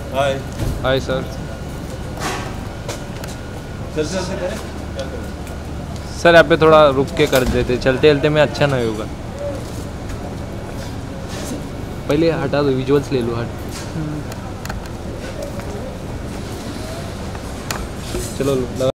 हाय hi sir. चलते चलते करें सर यहाँ पे थोड़ा रुक के कर देते, चलते चलते में अच्छा नहीं होगा। पहले हटा दो, विजुअल्स ले लो। हट चलो लगा।